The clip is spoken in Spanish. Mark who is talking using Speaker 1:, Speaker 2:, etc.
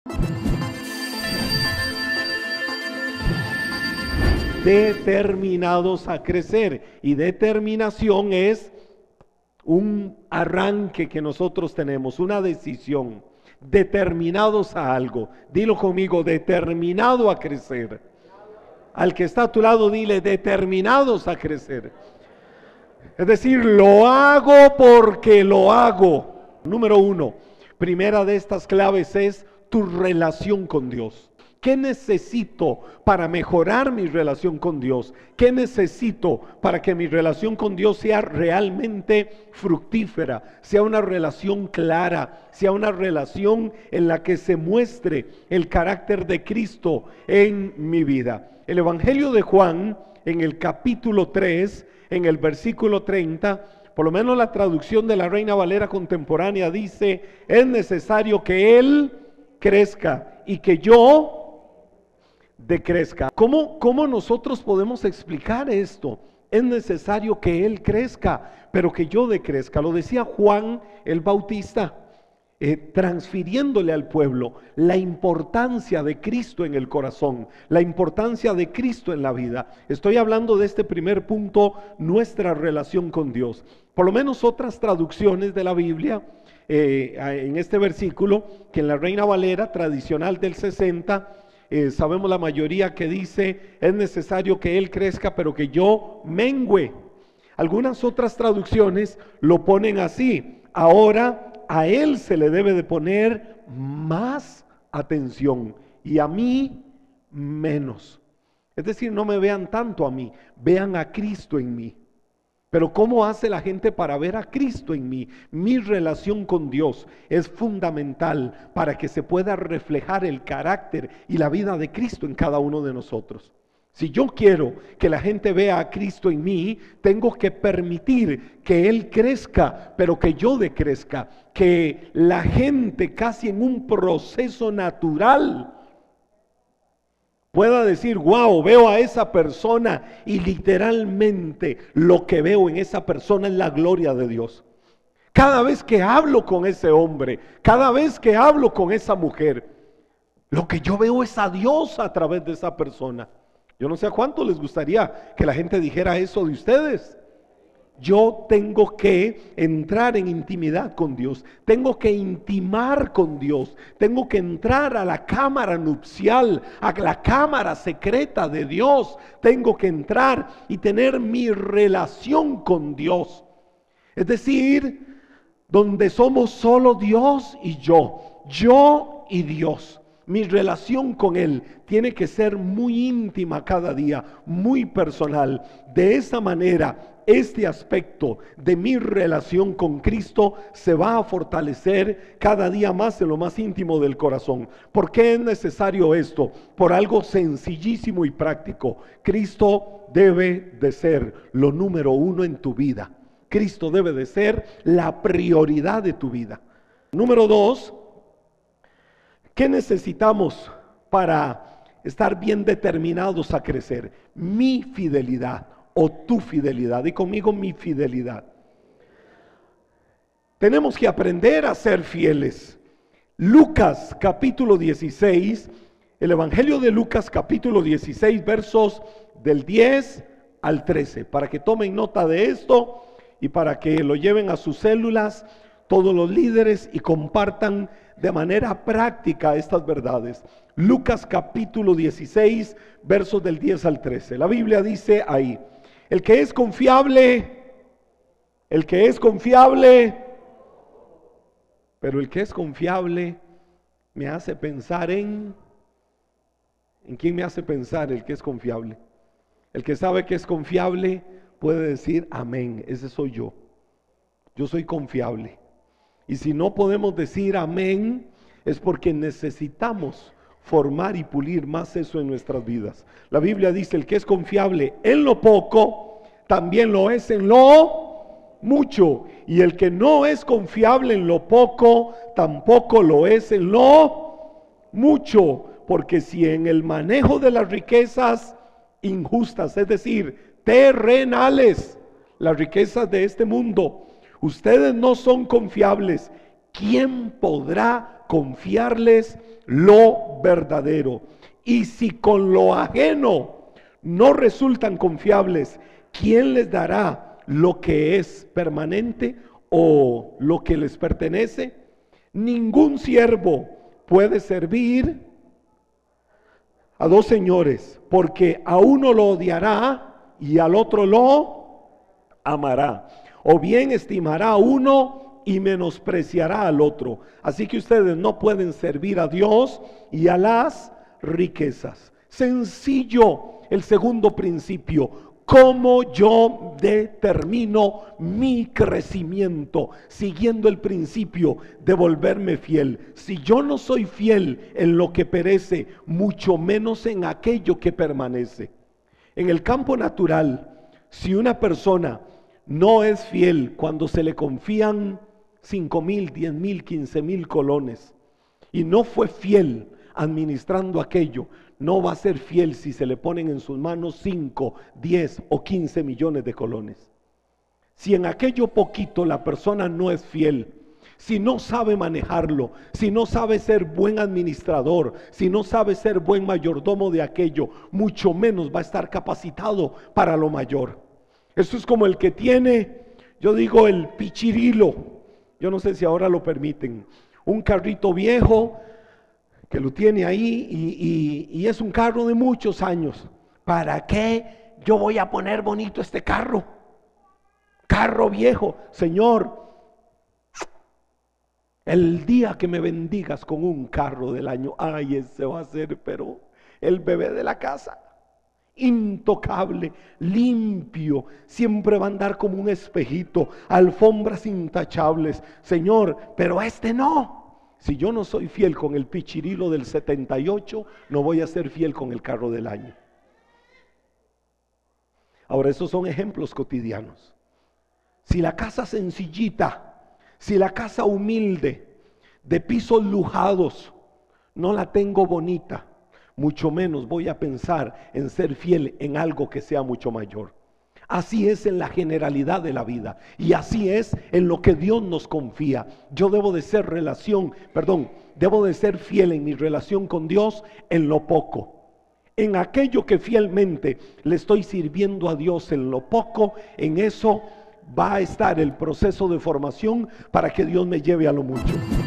Speaker 1: Determinados a crecer. Y determinación es un arranque que nosotros tenemos, una decisión. Determinados a algo. Dilo conmigo, determinado a crecer. Al que está a tu lado, dile, determinados a crecer. Es decir, lo hago porque lo hago. Número 1, primera de estas claves es tu relación con Dios. ¿Qué necesito para mejorar mi relación con Dios? ¿Qué necesito para que mi relación con Dios sea realmente fructífera? Sea una relación clara, sea una relación en la que se muestre el carácter de Cristo en mi vida. El Evangelio de Juan, en el capítulo 3, en el versículo 30, por lo menos la traducción de la Reina Valera contemporánea dice: es necesario que Él crezca y que yo decrezca. ¿Cómo nosotros podemos explicar esto? Es necesario que Él crezca, pero que yo decrezca. Lo decía Juan el Bautista, transfiriéndole al pueblo la importancia de Cristo en el corazón, la importancia de Cristo en la vida. Estoy hablando de este primer punto, nuestra relación con Dios. Por lo menos otras traducciones de la Biblia, en este versículo, que en la Reina Valera tradicional del 60, sabemos la mayoría que dice: es necesario que Él crezca, pero que yo mengüe. Algunas otras traducciones lo ponen así: ahora a Él se le debe de poner más atención y a mí menos. Es decir, no me vean tanto a mí, vean a Cristo en mí. Pero ¿cómo hace la gente para ver a Cristo en mí? Mi relación con Dios es fundamental para que se pueda reflejar el carácter y la vida de Cristo en cada uno de nosotros. Si yo quiero que la gente vea a Cristo en mí, tengo que permitir que Él crezca, pero que yo decrezca. Que la gente, casi en un proceso natural, pueda decir: wow, veo a esa persona, y literalmente lo que veo en esa persona es la gloria de Dios. Cada vez que hablo con ese hombre, cada vez que hablo con esa mujer, lo que yo veo es a Dios a través de esa persona. Yo no sé a cuánto les gustaría que la gente dijera eso de ustedes. Yo tengo que entrar en intimidad con Dios, tengo que intimar con Dios, tengo que entrar a la cámara nupcial, a la cámara secreta de Dios, tengo que entrar y tener mi relación con Dios. Es decir, donde somos solo Dios y yo y Dios. Mi relación con Él tiene que ser muy íntima cada día, muy personal. De esa manera, este aspecto de mi relación con Cristo se va a fortalecer cada día más en lo más íntimo del corazón. ¿Por qué es necesario esto? Por algo sencillísimo y práctico. Cristo debe de ser lo número 1 en tu vida. Cristo debe de ser la prioridad de tu vida. Número 2, ¿qué necesitamos para estar bien determinados a crecer? Mi fidelidad o tu fidelidad. Y conmigo, mi fidelidad. Tenemos que aprender a ser fieles. Lucas capítulo 16, el Evangelio de Lucas capítulo 16, versos del 10 al 13. Para que tomen nota de esto y para que lo lleven a sus células todos los líderes y compartan de manera práctica estas verdades. Lucas capítulo 16, versos del 10 al 13. La Biblia dice ahí: el que es confiable, pero el que es confiable me hace pensar ¿en quién me hace pensar el que es confiable? El que sabe que es confiable puede decir amén, ese soy yo. Yo soy confiable. Y si no podemos decir amén, es porque necesitamos formar y pulir más eso en nuestras vidas. La Biblia dice: el que es confiable en lo poco, también lo es en lo mucho. Y el que no es confiable en lo poco, tampoco lo es en lo mucho. Porque si en el manejo de las riquezas injustas, es decir, terrenales, las riquezas de este mundo, ustedes no son confiables, ¿quién podrá confiarles lo verdadero. Y si con lo ajeno no resultan confiables, ¿quién les dará lo que es permanente o lo que les pertenece? Ningún siervo puede servir a dos señores, porque a uno lo odiará y al otro lo amará, o bien estimará a uno y menospreciará al otro. Así que ustedes no pueden servir a Dios y a las riquezas. Sencillo el segundo principio. ¿Cómo yo determino mi crecimiento? Siguiendo el principio de volverme fiel. Si yo no soy fiel en lo que perece, mucho menos en aquello que permanece. En el campo natural, si una persona no es fiel cuando se le confían 5,000, 10,000, 15,000 colones y no fue fiel administrando aquello, no va a ser fiel si se le ponen en sus manos 5, 10 o 15 millones de colones. Si en aquello poquito la persona no es fiel, si no sabe manejarlo, si no sabe ser buen administrador, si no sabe ser buen mayordomo de aquello, mucho menos va a estar capacitado para lo mayor. Esto es como el que tiene, yo digo, el pichirilo. Yo no sé si ahora lo permiten. Un carrito viejo que lo tiene ahí y es un carro de muchos años. ¿Para qué yo voy a poner bonito este carro? Carro viejo. Señor, el día que me bendigas con un carro del año, ay, ese va a ser, pero el bebé de la casa. Intocable, limpio, siempre va a andar como un espejito, alfombras intachables. Señor, pero este no. Si yo no soy fiel con el pichirilo del 78, no voy a ser fiel con el carro del año. Ahora, esos son ejemplos cotidianos. Si la casa sencillita, si la casa humilde, de pisos lujados, no la tengo bonita, mucho menos voy a pensar en ser fiel en algo que sea mucho mayor. Así es en la generalidad de la vida y así es en lo que Dios nos confía. Yo debo de ser debo de ser fiel en mi relación con Dios en lo poco. En aquello que fielmente le estoy sirviendo a Dios en lo poco, en eso va a estar el proceso de formación para que Dios me lleve a lo mucho.